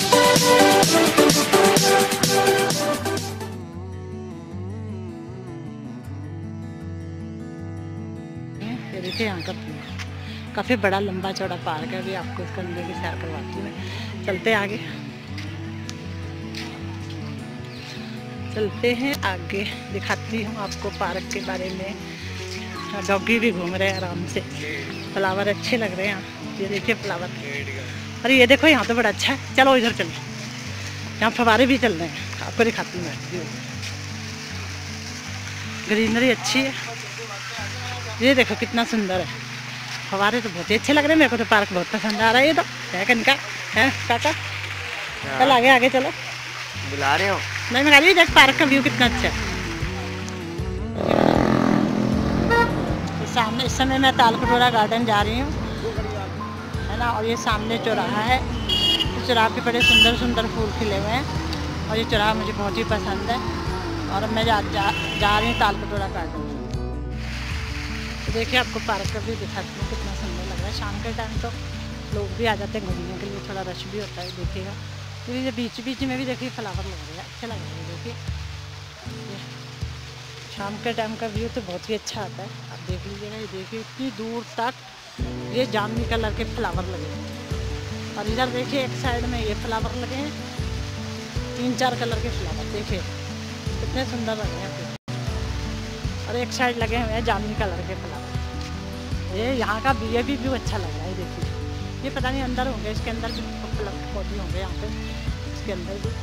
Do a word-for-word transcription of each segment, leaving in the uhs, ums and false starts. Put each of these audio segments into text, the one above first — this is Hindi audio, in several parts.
देखिए यहाँ का काफ़ी बड़ा लंबा चौड़ा पार्क है। अभी आपको इसके अंदर की सैर करवाती हूँ मैं। चलते हैं आगे, चलते हैं आगे, दिखाती हूँ आपको पार्क के बारे में। डॉगी भी घूम रहे हैं आराम से, फ्लावर अच्छे लग रहे हैं यहाँ। ये देखिए फ्लावर, अरे ये देखो यहाँ तो बड़ा अच्छा है। चलो इधर चलो, यहाँ फव्वारे भी चल रहे हैं, आपको दिखाती हूँ मैं। ग्रीनरी अच्छी है, ये देखो कितना सुंदर है। फव्वारे तो बहुत ही अच्छे लग रहे हैं, मेरे को तो पार्क बहुत पसंद आ रहा है। ये तो है कनिका, है काका, चल आगे आगे चलो। बुला रहे हो? नहीं, मैं कह रही हूँ देख पार्क का व्यू कितना अच्छा है। तो सामने इस समय मैं तालकटोरा गार्डन जा रही हूँ, है ना। और ये सामने चौराहा है, इस चौराहे पे बड़े सुंदर सुंदर फूल खिले हुए हैं और ये चौराहा मुझे बहुत ही पसंद है। और मैं जा जा, जा रही हूँ तालकटोरा गार्डन। तो देखिए आपको पार्क का भी दिखाती हूँ, कितना सुंदर लग रहा है। शाम के टाइम तो लोग भी आ जाते हैं घूमने के लिए, थोड़ा रश भी होता है। देखिएगा तो ये बीच बीच में भी देखिए फ्लावर लग रहे हैं, अच्छे लग रहे हैं। देखिए शाम के टाइम का व्यू तो बहुत ही अच्छा आता है, आप देख लीजिएगा। ये देखिए इतनी दूर तक ये जामुनी कलर के फ्लावर लगे हैं। और इधर देखिए एक साइड में ये फ्लावर लगे हैं, तीन चार कलर के फ्लावर, देखिए कितने सुंदर लग रहे हैं। और एक साइड लगे हुए हैं जामुनी कलर के फ्लावर। ये यहाँ का भी, ये भी व्यू अच्छा लग रहा है। देखिए ये पता नहीं अंदर होंगे, इसके अंदर भी पौधे होंगे यहाँ पे, इसके अंदर भी।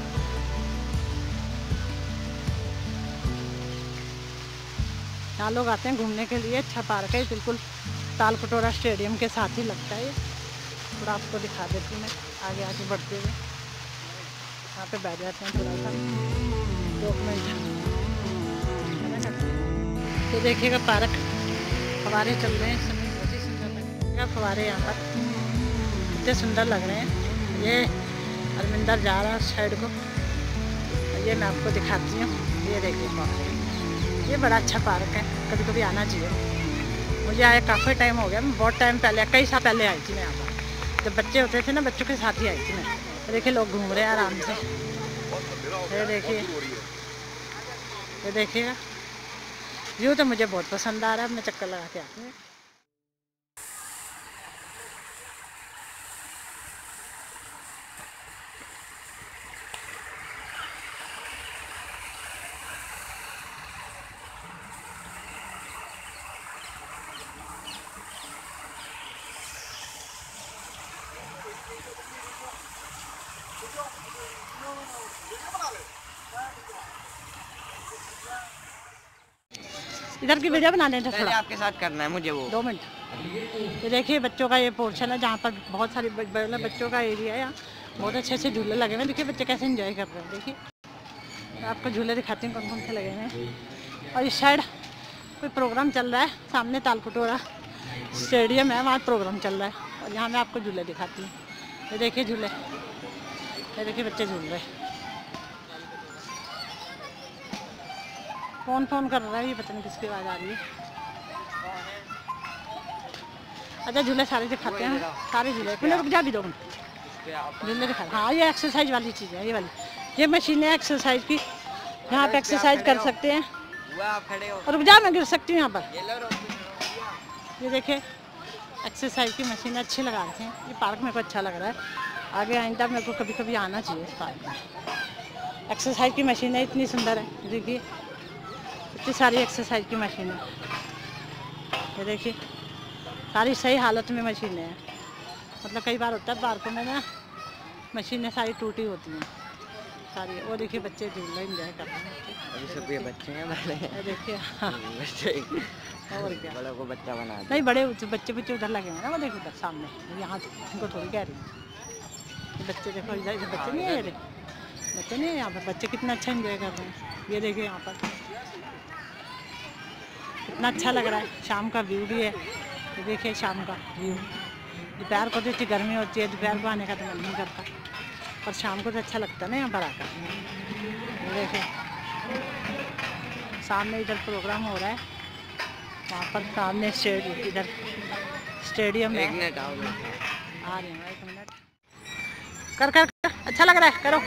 यहाँ लोग आते हैं घूमने के लिए, अच्छा पार्क है बिल्कुल। तालकटोरा स्टेडियम के साथ ही लगता है। थोड़ा आपको दिखा देती हूँ मैं, आगे आगे बढ़ते हुए। यहाँ पे बैठ जाते हैं थोड़ा सा, दो मिनट। तो देखिएगा पार्क, फव्वारे चल रहे हैं इस समय, बहुत ही सुंदर लगेगा फव्वारे यहाँ पर, कितने सुंदर लग रहे हैं। ये अरविंदर जा रहा है उस साइड को, ये मैं आपको दिखाती हूँ। ये देखिए पार्क, ये बड़ा अच्छा पार्क है, कभी कभी आना चाहिए। मुझे आया काफ़ी टाइम हो गया, मैं बहुत टाइम पहले, कई साल पहले आई थी मैं यहाँ पर, जब बच्चे होते थे ना, बच्चों के साथ ही आई थी मैं। देखिए लोग घूम रहे हैं आराम से, ये देखिए, ये देखिएगा व्यू तो मुझे बहुत पसंद आ रहा है। मैं चक्कर लगा के आती हूँ। इधर की वीडियो बनाने थे थोड़ा, आपके साथ करना है मुझे वो, दो मिनट। ये देखिए बच्चों का ये पोर्शन है, जहाँ पर बहुत सारी बच्चों का एरिया है। यहाँ बहुत अच्छे अच्छे झूले लगे हुए हैं, देखिए बच्चे कैसे एंजॉय कर रहे हैं। देखिए मैं आपको झूले दिखाती हूँ कौन कौन से लगे हैं। और इस साइड कोई प्रोग्राम चल रहा है, सामने तालकटोरा स्टेडियम है, वहाँ प्रोग्राम चल रहा है। और यहाँ मैं आपको झूले दिखाती हूँ। ये देखिए झूले, ये देखिए बच्चे झूल रहे हैं। कौन फोन कर रहा है, ये पता नहीं किसकी आवाज़ आ रही है। अच्छा झूले सारे दिखाते हैं, सारे झूले। रुक जा भी दो झूले दिखा। हाँ ये एक्सरसाइज वाली चीज़ है, ये वाली, ये मशीन है एक्सरसाइज की, यहाँ पे एक्सरसाइज कर सकते हैं। और रुक जा, मैं गिर सकती हूँ यहाँ पर। ये देखिए एक्सरसाइज की मशीन अच्छी लगा रखी हैं। ये पार्क मेरे को अच्छा लग रहा है, आगे आइंदा मेरे को कभी कभी आना चाहिए इस पार्क में। एक्सरसाइज की मशीन है, इतनी सुंदर है। देखिए इतनी सारी एक्सरसाइज की मशीन है, ये देखिए सारी सही हालत में मशीनें हैं। मतलब कई बार होता है पार्कों में ना, मशीनें सारी टूटी होती हैं सारी। वो देखिए बच्चे झूल रहे, एंजॉय कर रहे हैं। ये सब ये बच्चे हैं बड़े, देखिए हाँ बच्चे और क्या, बड़ों को बच्चा बना नहीं बड़े बच्चे बच्चे उधर लगे हैं ना, वो देखो उधर सामने, यहाँ उनको थोड़ी कह रही है। बच्चे देखो इधर, इधर बच्चे नहीं है, ये बच्चे नहीं है यहाँ पर, बच्चे कितना अच्छा एंजॉय कर रहे हैं। ये देखिए यहाँ पर कितना अच्छा लग रहा है, शाम का व्यू भी है। ये देखिए शाम का व्यू, दोपहर को तो इतनी गर्मी होती है, दोपहर को आने का तो मन नहीं करता, पर शाम को तो अच्छा लगता है ना यहाँ पर आकर। ये देखिए सामने इधर प्रोग्राम हो रहा है, वहाँ पर सामने स्टेडियम, इधर स्टेडियम है। एक मिनट आओ, आ रही हूँ, एक मिनट कर कर कर अच्छा लग रहा है, करो।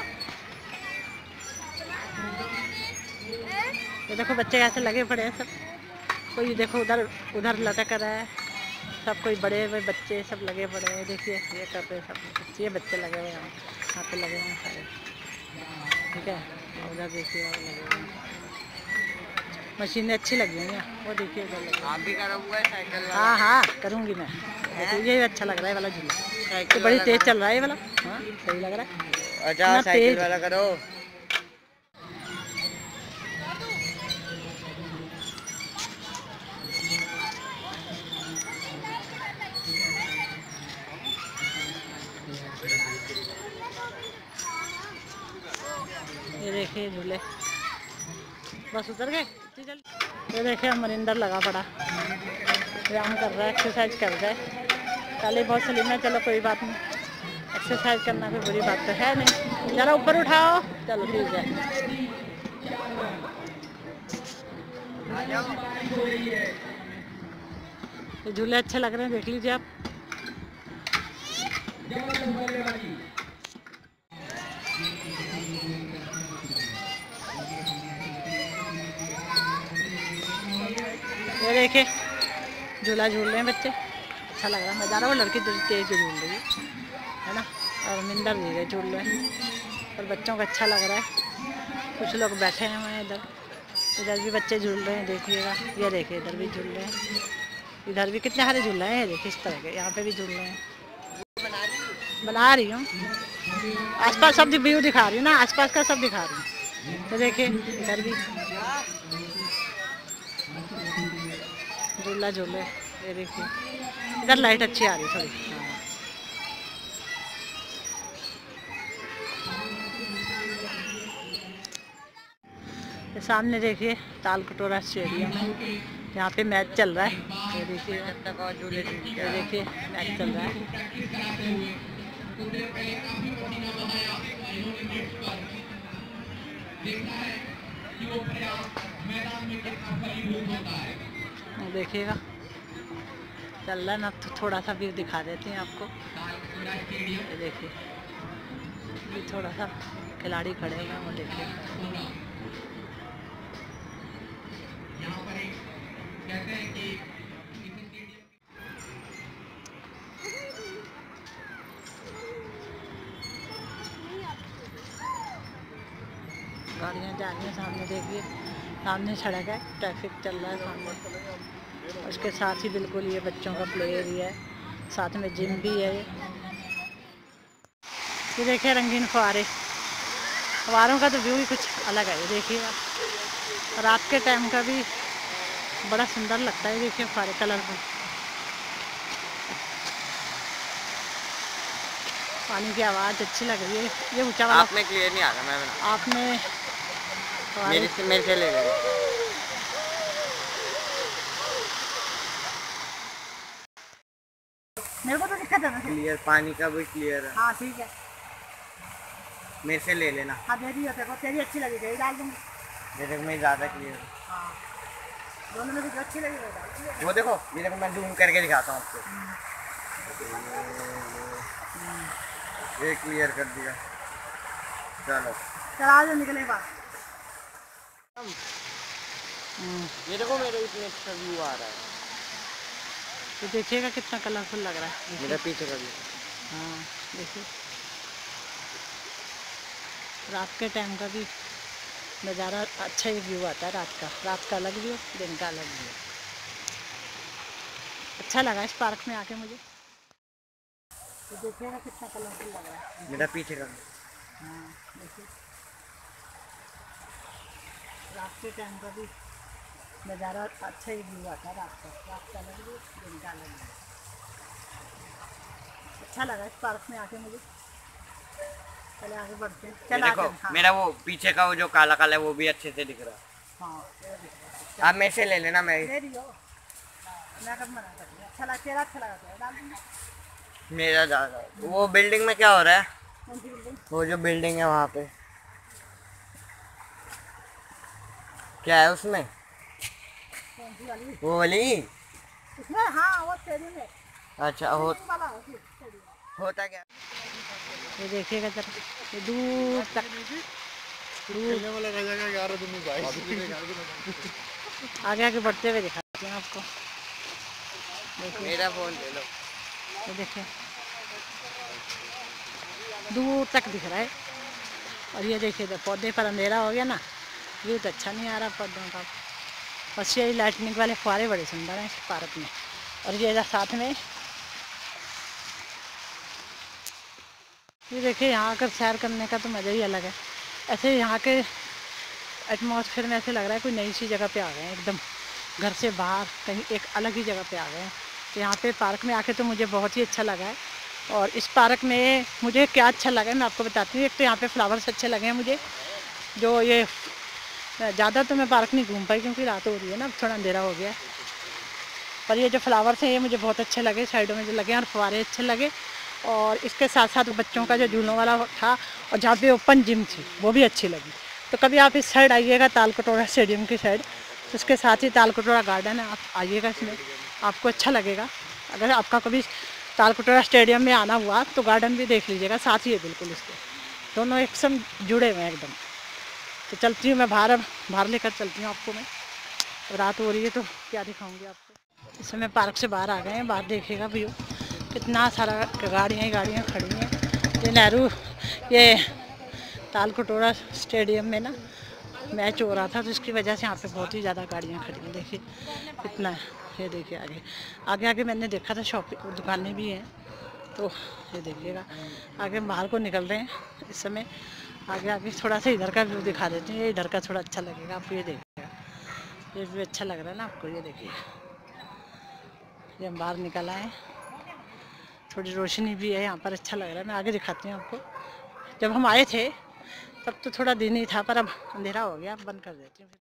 ये देखो बच्चे ऐसे लगे पड़े हैं सब, कोई देखो उधर उधर लटक रहा है सब, कोई बड़े हुए बच्चे सब लगे पड़े हैं। देखिए ये कर रहे हैं सब, ये बच्चे लगे हुए हैं यहाँ पे, लगे हुए हैं सारे, ठीक है। उधर देखिए और लगे हुए हैं, मशीनें अच्छी लगी हुई हैं, वो देखिए उधर लगे। आप भी करा हुआ है साइकिल वाला? हाँ हाँ करूँगी मैं। देखिए ये अच्छा लग रहा है वाला झूला, तो बड़ी तेज चल रहा है ये वाला। हाँ सही लग रहा है। अच्छा साइकिल वाला करो। ये देखिए झूले, बस उतर गए। ये देखिए अमरिंदर लगा पड़ा, व्यायाम कर रहा है, एक्सरसाइज कर रहा है। पहले बहुत स्लिम है, चलो कोई बात नहीं, एक्सरसाइज करना कोई बुरी बात तो है नहीं। चलो ऊपर उठाओ, चलो ठीक है। ये झूले अच्छे लग रहे हैं, देख लीजिए आप। ये देखिए झूला झूल रहे हैं बच्चे, अच्छा लग रहा है नज़ारा। वो लड़की तेज झूल रही है है ना, और मिंदर धीरे झूल रहे हैं, और बच्चों को अच्छा लग रहा है। कुछ लोग बैठे हुए हैं इधर, इधर भी बच्चे झूल रहे हैं, देखिएगा। ये देखिए इधर भी झूल रहे हैं, इधर भी कितने सारे झूल रहे हैं। देखिए इस तरह के यहाँ पे भी झूल रहे हैं। बना रही हूँ, आसपास सब व्यू दिखा रही हूँ ना, आसपास का सब दिखा रही हूँ। तो देखिए इधर भी झूला झूले, ये देखिए इधर लाइट अच्छी आ रही थोड़ी। हाँ। सामने देखिए ताल कटोरा स्टेडियम है, यहाँ पे मैच चल रहा है। ये देखिए, ये देखिए मैच चल रहा है। देखिएगा चल रहा है ना, तो थोड़ा सा व्यू दिखा देते हैं आपको। ये देखिए ये थोड़ा सा खिलाड़ी खड़े हुए हैं, वो देखिए। गाड़ियाँ जा रही हैं सामने, देखिए सामने सड़क है, ट्रैफिक चल रहा है सामने। उसके साथ ही बिल्कुल ये बच्चों का प्ले एरिया है, साथ में जिम भी है। ये देखिए रंगीन फुहारे, फुहारों का तो व्यू ही कुछ अलग है। ये देखिए रात के टाइम का भी बड़ा सुंदर लगता है। देखिए फुहारे कलरफुल, पानी की आवाज़ अच्छी लग रही है। ये ऊंचा वाला आपने क्लियर नहीं आ रहा, मैं बना। आपने मेरे से मेरे से ले ले। मेरे को तो दिक्कत है ना, क्लियर पानी का भी क्लियर है। हाँ ठीक है, मेरे से ले लेना। हाँ दे दी तेरे को, तेरी अच्छी लगी तेरी डाल दूँगी। मेरे को मैं ज़्यादा क्लियर। हाँ दोनों में से जो अच्छी लगी वो डाल दूँगी। वो देखो, ये देखो मैं जूम करके दिखाता हूँ आपको। ये क्लियर कर दिया, चलो चला जो निकले बात। ये देखो मेरे इतने अच्छा व्यू आ रहा है। तो देखिएगा कितना कलरफुल लग रहा है। मेरा पीछे का भी। हाँ देखिए रात के टाइम का भी नज़ारा अच्छा ही व्यू आता है, रात का रात का अलग व्यू, दिन का अलग व्यू। अच्छा लगा इस पार्क में आके मुझे। तो देखिएगा कितना कलरफुल लग रहा है। मेरा पीछे का। हाँ देखिए रात के टाइम का भी नज़ारा अच्छा ही व्यू आता है, रात का रात का अलग व्यू, दिन का अलग व्यू। अच्छा लगा इस पार्क में आके मुझे। चले आगे बढ़ते हैं। चल देखो आगे, हाँ। मेरा वो पीछे का वो जो काला काला है वो भी अच्छे से दिख रहा है। हाँ ये दिख रहा है। आप मेरे से ले लेना। मैं ले रही हो, मैं कब मना कर रही? अच्छा लगा तेरा, अच्छा लगा तेरा डाल दूँगी। मेरा ज़्यादा। वो बिल्डिंग में क्या हो रहा है? कौन सी बिल्डिंग? वो जो बिल्डिंग है वहाँ पे क्या है उसमें? कौन सी वाली? वो वाली इसमें हाँ वो स्टेडियम है। अच्छा हो वाला हो, स्टेडियम। होता क्या? ये देखिएगा जरा, ये दूर तक दूर वाला रह जाएगा ग्यारह दिन में बाईस। आगे आगे बढ़ते हुए दिखाते हैं आपको। देखिए मेरा फोन ले लो। ये देखिए दूर तक दिख रहा है। और ये देखिए तो पौधे पर अंधेरा हो गया ना, व्यू तो अच्छा नहीं आ रहा पौधों का। बस यही लाइटनिंग वाले फुहारे बड़े सुंदर हैं इस पार्क में। और ये इधर साथ में ये देखिए, यहाँ आकर सैर करने का तो मज़ा ही अलग है। ऐसे यहाँ के एटमॉस्फेयर में ऐसे लग रहा है कोई नई सी जगह पे आ गए हैं, एकदम घर से बाहर कहीं एक अलग ही जगह पे आ गए हैं। तो यहाँ पे पार्क में आके तो मुझे बहुत ही अच्छा लगा है। और इस पार्क में मुझे क्या अच्छा लगा है मैं आपको बताती हूँ। एक तो यहाँ पे फ्लावर्स अच्छे लगे हैं मुझे, जो ये ज़्यादा तो मैं पार्क नहीं घूम पाई क्योंकि रात हो रही है ना, थोड़ा अंधेरा हो गया है। पर ये जो फ्लावर्स हैं ये मुझे बहुत अच्छे लगे, साइडों में जो लगे हैं, और फुहारे अच्छे लगे। और इसके साथ साथ बच्चों का जो झूलों वाला था और जहाँ पे ओपन जिम थी वो भी अच्छी लगी। तो कभी आप इस साइड आइएगा ताल कटोरा स्टेडियम की साइड, तो उसके साथ ही ताल कटोरा गार्डन है, आप आइएगा, इसमें आपको अच्छा लगेगा। अगर आपका कभी ताल कटोरा स्टेडियम में आना हुआ तो गार्डन भी देख लीजिएगा, साथ ही है बिल्कुल इसके, दोनों एक संग जुड़े हुए हैं एकदम। तो चलती हूँ मैं बाहर, अब बाहर लेकर चलती हूँ आपको मैं। रात हो रही है तो क्या दिखाऊँगी आपको। इस समय पार्क से बाहर आ गए हैं, बाहर देखिएगा व्यू, कितना सारा गाड़ियाँ ही गाड़ियाँ खड़ी हैं। ये नेहरू ये ताल कटोरा स्टेडियम में ना मैच हो रहा था, तो इसकी वजह से यहाँ पे बहुत ही ज़्यादा गाड़ियाँ खड़ी हैं। देखिए कितना है, ये देखिए आगे आगे आगे मैंने देखा था शॉपिंग दुकानें भी हैं। तो ये देखिएगा आगे बाहर को निकल रहे हैं इस समय। आगे आगे थोड़ा सा इधर का व्यू दिखा देते हैं, ये इधर का थोड़ा अच्छा लगेगा आपको। ये देखिएगा ये व्यू अच्छा लग रहा है ना आपको। ये देखिए ये हम बाहर निकल आए, थोड़ी रोशनी भी है यहाँ पर, अच्छा लग रहा है। मैं आगे दिखाती हूँ आपको। जब हम आए थे तब तो थोड़ा दिन ही था, पर अब अंधेरा हो गया, अब बंद कर देती हूँ।